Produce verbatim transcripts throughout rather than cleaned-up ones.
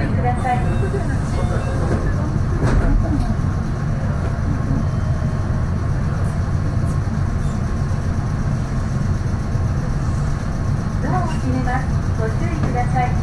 意ください。ドアを閉めます。ご注意ください。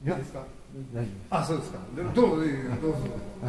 いや、 いいですか。 大丈夫です。 あ、そうですか。でもどうぞ、どうぞ。 はい。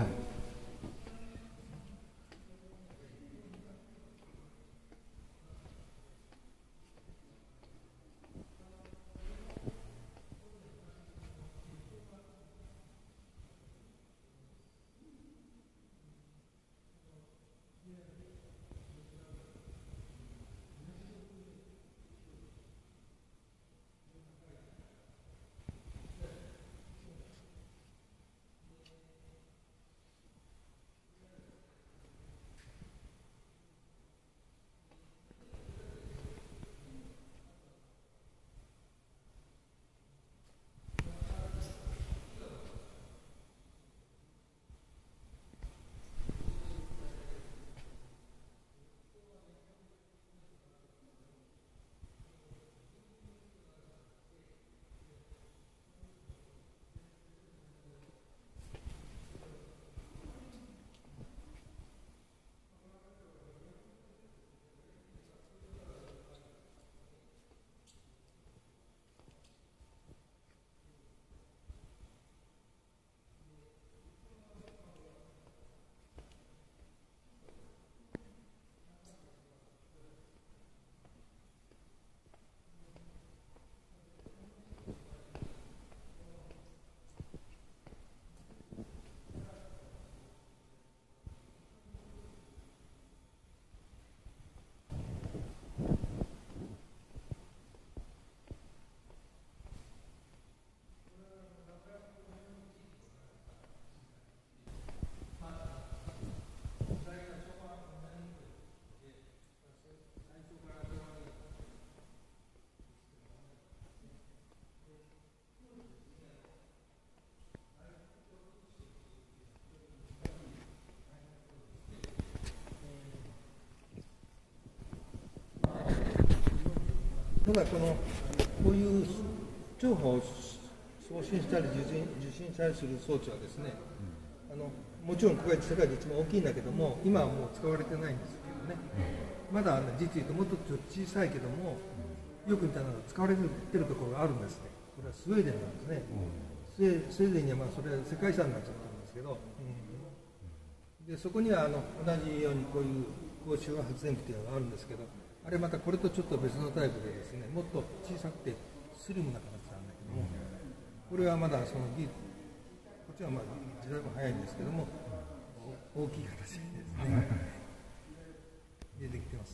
ただこのこういう情報を送信したり受信受信したりする装置はですね、あのもちろんここが世界で一番大きいんだけども、今はもう使われてないんですけどね、まだ、ね、実言うともっとちょっと小さいけども、よく似たのが使われてるところがあるんですね。これはスウェーデンなんですね。スウェスウェーデンにはまあそれは世界遺産になっちゃったんですけど、うん、でそこにはあの同じようにこういう高周波発電機というのがあるんですけど、あれまたこれとちょっと別のタイプでですね、もっと小さくてスリムな形なんだけども、これはまだその技術、こっちはまあ時代も早いんですけども、大きい形でですね、出てきてます。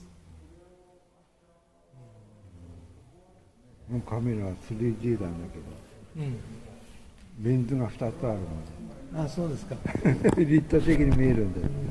もうカメラは スリージー なんだけど、うん、レンズがふたつあるので、 あ、そうですか。 立体的に見えるんで。うん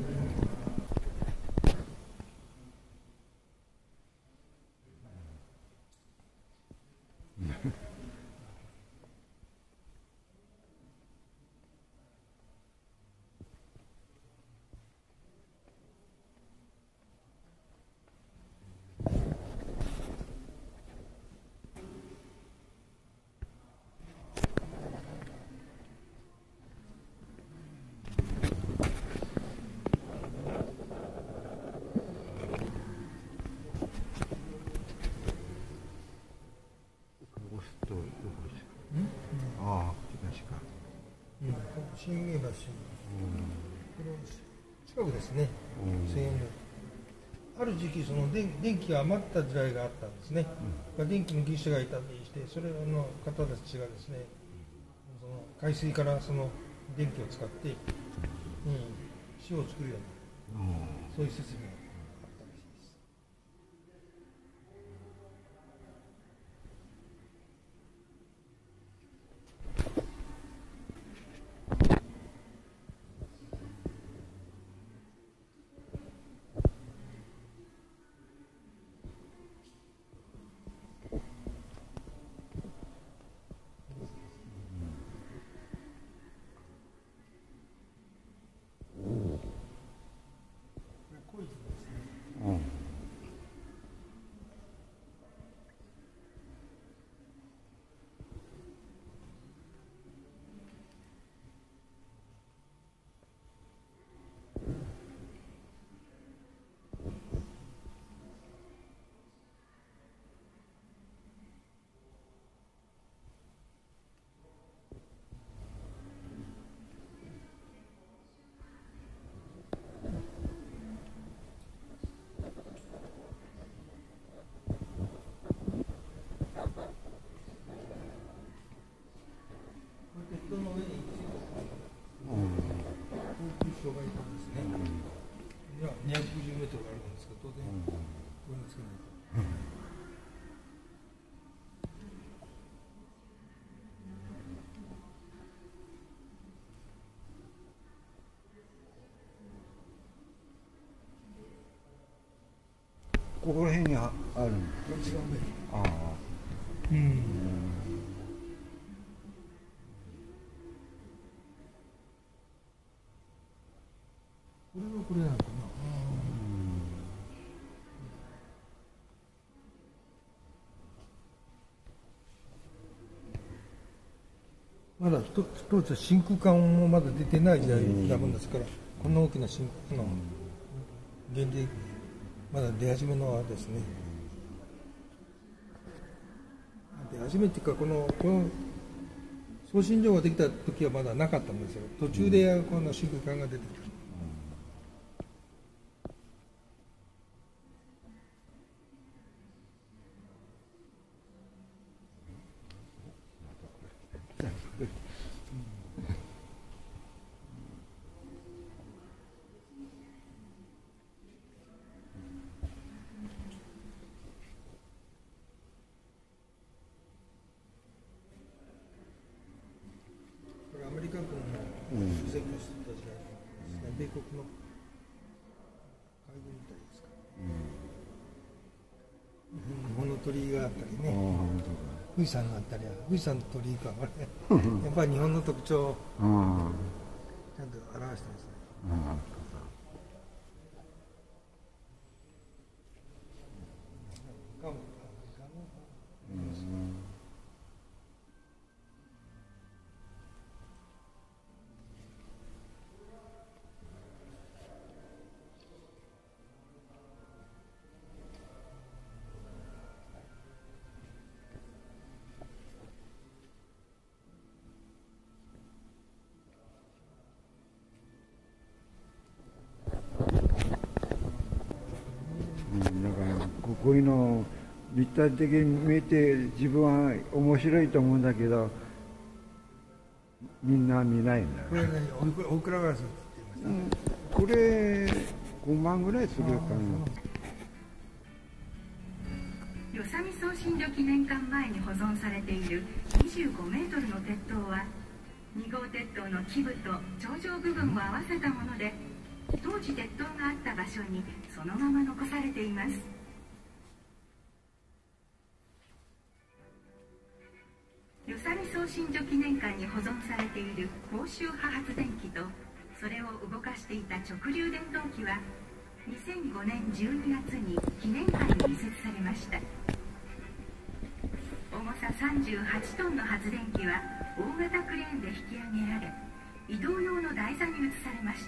新名橋、これ近くですね、千円ある時期その電、電気が余った時代があったんですね、うん、電気の技師がいたりして、それの方たちがですね、その海水からその電気を使って、うん、塩を作るような、そういう設備があったらしいです。 ここら辺にああるんです違うね。 ああうん。これはこれなのかな。まだ一つ一つ真空管もまだ出てない時代なもんですから、こんな大きな真空の原理まだ出始めのですね。出始めっていうかこのこの送信所ができた時はまだなかったんですよ。途中でこの真空管が出てきた。アメリカ軍の移籍の人たちが、うん、米国の海軍みたいですか、うん、日本の鳥居があったりね、富士山があったり、富士山の鳥居か、あれやっぱり日本の特徴をちゃんと表してますね。 こういうの立体的に見えて自分は面白いと思うんだけどみんな見ないんだ。 これね、おいくらぐらいするって言いました、 うん、これごまんぐらいするかな。 与謝美送信所記念館前に保存されているにじゅうごメートルの鉄塔はに号鉄塔の基部と頂上部分を合わせたもので、当時鉄塔があった場所にそのまま残されています。与謝美送信所記念館に保存されている高周波発電機とそれを動かしていた直流電動機はにせんごねんじゅうにがつに記念館に移設されました。重ささんじゅうはちトンの発電機は大型クレーンで引き上げられ移動用の台座に移されました。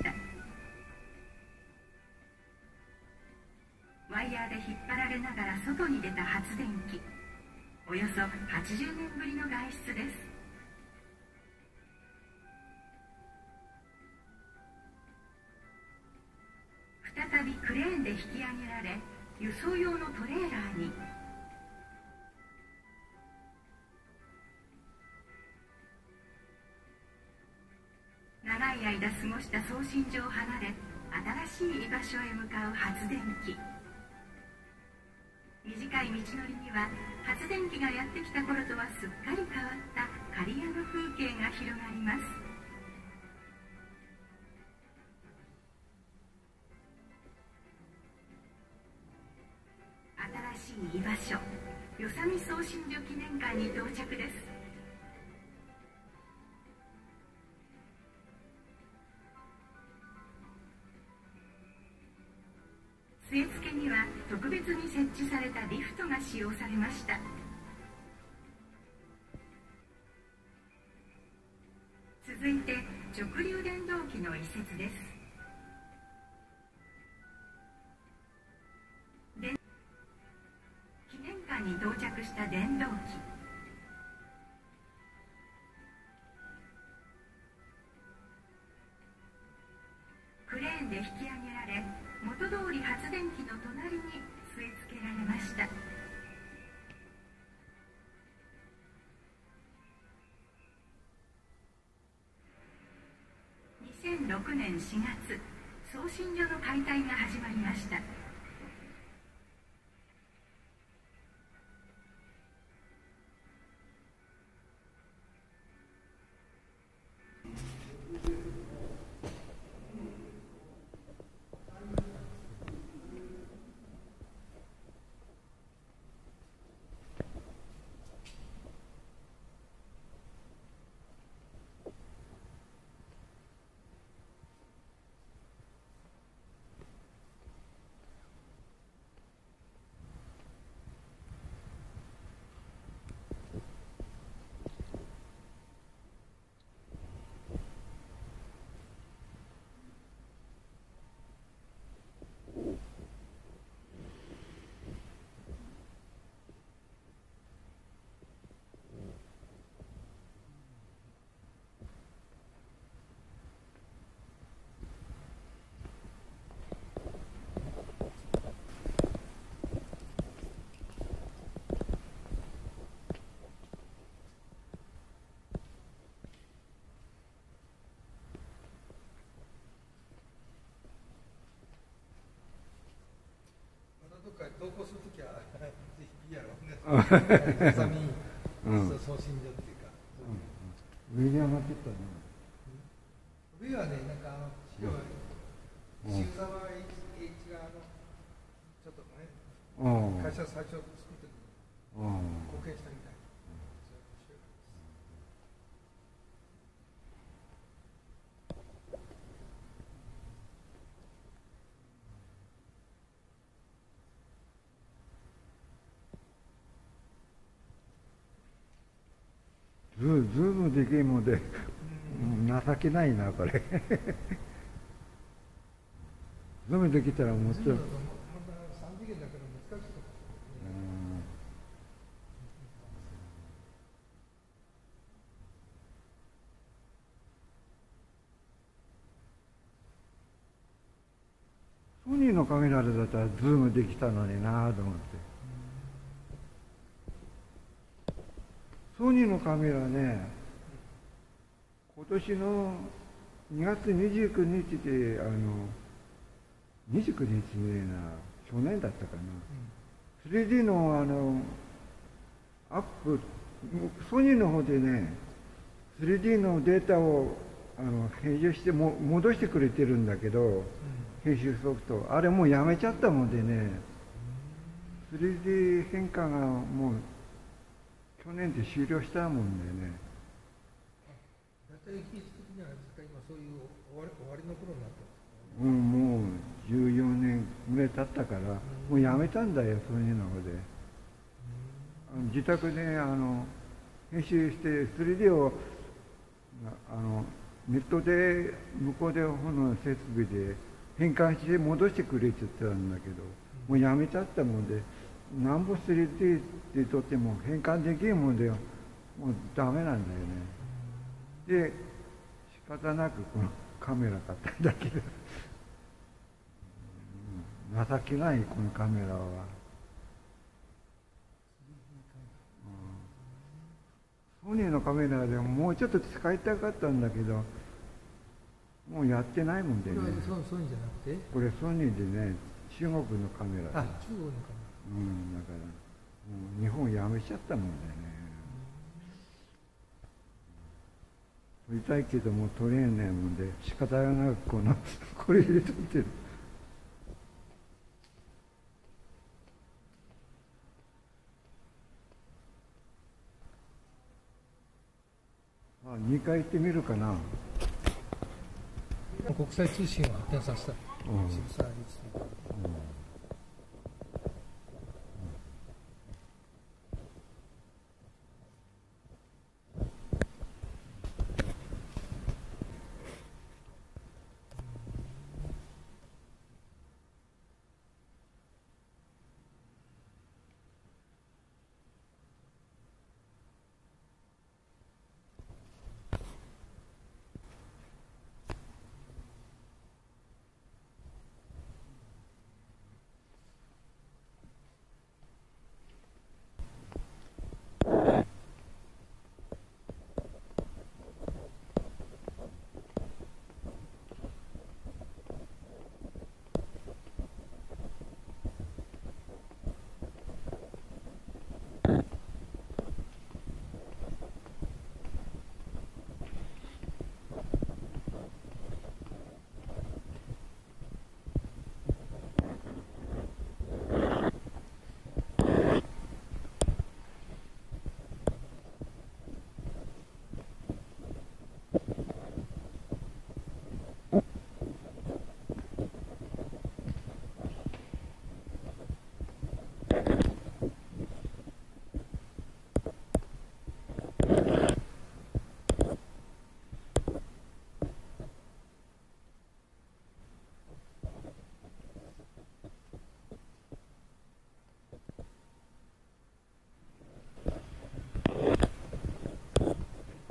ワイヤーで引っ張られながら外に出た発電機、およそはちじゅうねんぶりの外出です。再びクレーンで引き上げられ輸送用のトレーラーに。長い間過ごした送信所を離れ新しい居場所へ向かう発電機。短い道のりには発電機がやってきた頃とはすっかり変わった刈谷の風景が広がります。新しい居場所、与謝美送信所記念館に到着です。据え付けには特別に設置されたリフトが使用されました。続いて直流電動機の移設です。記念館に到着した電動機、クレーンで引き上げられ元通り発電機の隣に据え付けられました。にせんろくねんしがつ、送信所の解体が始まりました。 よさみうん送信所っていうか、 上に上がってったね。 上はね、なんかあの要は石沢栄一があのちょっとね、 うん会社最初作ってうん貢献したみたい。 ズーズームでけえもんで、うん情けないなこれ。ズームできたらもうちょっと。 また三次元だから難しいとこソニーのカメラでだったらズームできたのになと思って。ソニーのカメラね、今年のにがつにじゅうくにちで、あの、にじゅうくにちねえな、去年だったかな。スリーディー のあの、アップ、ソニーの方でね、スリーディー のデータをあの編集しても戻してくれてるんだけど、編集ソフト、あれもうやめちゃったもんでね、スリーディー 変換がもう去年で終了したもんでね。 大体技術的には今そういう終わり終わりの頃になってます。 うん、もうじゅうよねんぐらい経ったから、もうやめたんだよ、そういうので。あの自宅であの編集して、スリーディー をあのネットで向こうでこの設備で変換して戻してくれって言ってたんだけど、もうやめちゃったもんで、なんぼ スリーディー ってとっても変換できるもんで、もうダメなんだよね。で、仕方なくこのカメラ買ったんだけど、うん、情けないこのカメラは。ソニーのカメラでももうちょっと使いたかったんだけど、もうやってないもんでね。 これはソソニーじゃなくて、 これソニーでね、中国のカメラで。 あ、中国のカメうん、だから、もう日本やめちゃったもんだよね。撮りたいけども撮れんねんもんで、仕方がなくこの、これで撮ってる。あ、にかい行ってみるかな。 ラ。国際通信を発展させた。 うん渋沢栄一という。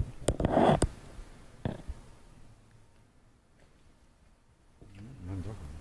なんだ